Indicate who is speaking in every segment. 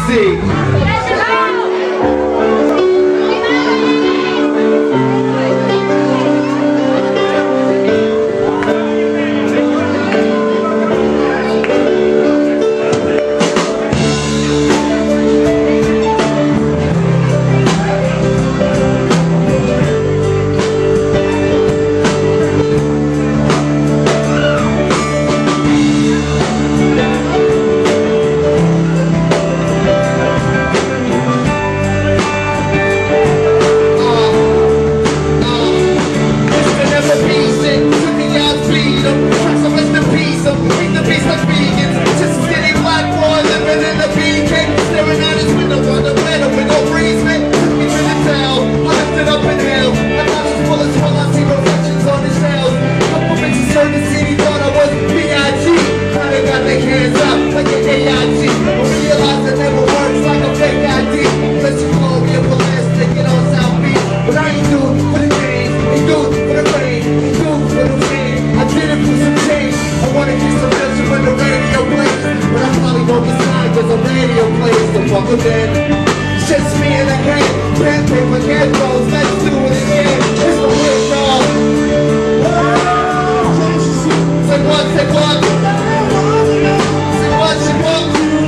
Speaker 1: It's just me and a can, pen, paper, candles. Let's do it again. It's the weird dog. Say what, say what? Say what, say what?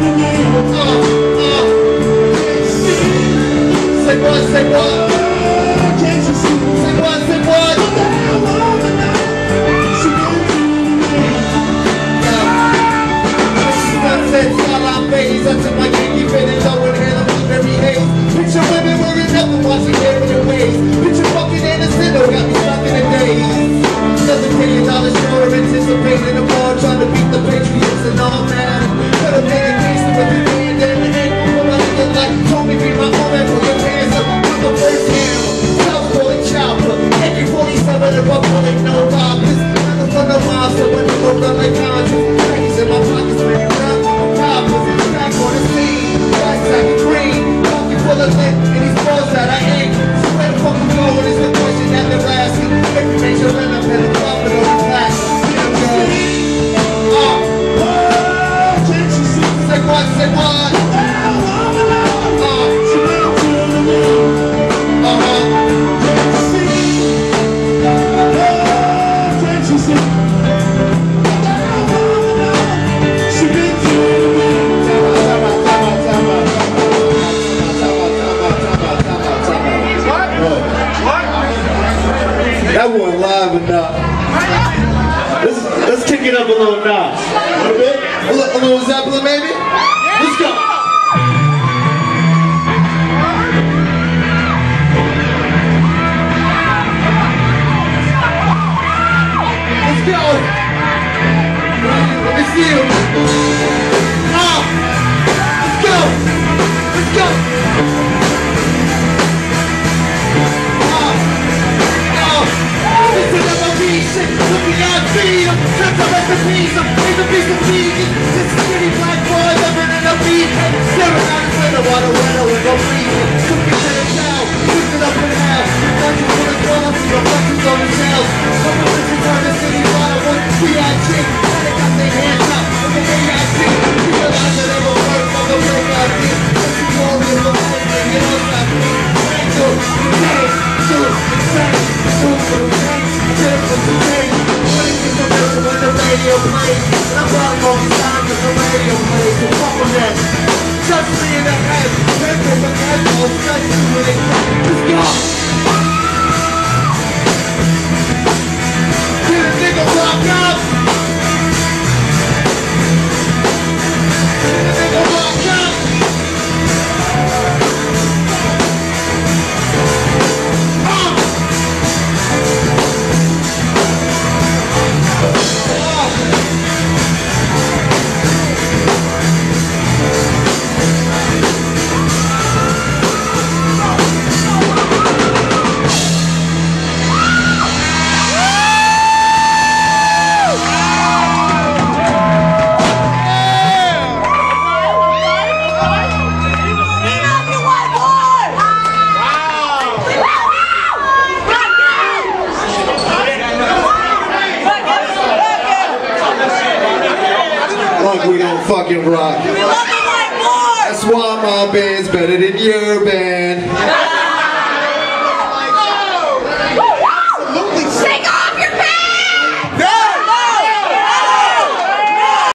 Speaker 1: Say what, say what? Say what, say what? Sunsets, all our babies, until my kinky finish, I would hand them blueberry haze. Picture women wearing nothing, watching hair in their ways. Picture fucking innocent, got me stuck in a daze. $7 million show, anticipating a bar, trying to beat the Patriots and all that. Could have made a case to every day and then the end. Nobody looked like told me be my own man, put your hands up. I'm the first hammer, South calling chopper. AK-47 above calling no robbers. Nothing for no mob, so when you go run like conscious. Crazy in my pockets, man, you run. Back on the scene, gas sack green, pocket full of lint, and these balls that I ain't. So where the fuck I'm going is the question that they're asking. Every day you'll end up in a club and on the flash. Say what, say what?
Speaker 2: That wasn't live enough. Let's kick it up a little notch. A little bit? A little Zeppelin maybe? Let's go. Let's go. Let me see you. Let's go. Let's go. Looking out, feed them, turn to recipes, he's a piece of vegan. This skinny black boy living in a beacon. Staring out his window while the window is go breathing. Cooking to the cow, cooking up in hell. Nothing for the club, your buckets on the shells. Couple bitches on the city water, one PIG. Now they got their hands up, with the AIC. You realize that they will work on the breakout team. This is all in the world, and you know what I mean. Do it, do it, when the radio plays, and I'm probably gonna be signed to the radio plays, so fuck with that. Touch me in the head, head with my head, I'll touch you with it. Let's go! Get a nigga rock up! Get a nigga rock up! Like we don't fucking rock.
Speaker 3: We love the white boy!
Speaker 1: That's why my band's better than your band.